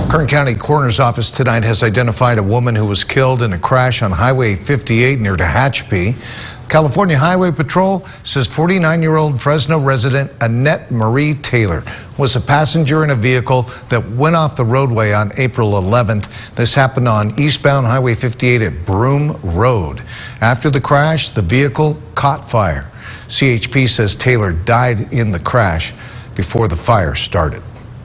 Kern County Coroner's Office tonight has identified a woman who was killed in a crash on Highway 58 near Tehachapi. California Highway Patrol says 49-year-old Fresno resident Annette Marie Taylor was a passenger in a vehicle that went off the roadway on April 11th. This happened on eastbound Highway 58 at Broome Road. After the crash, the vehicle caught fire. CHP says Taylor died in the crash before the fire started.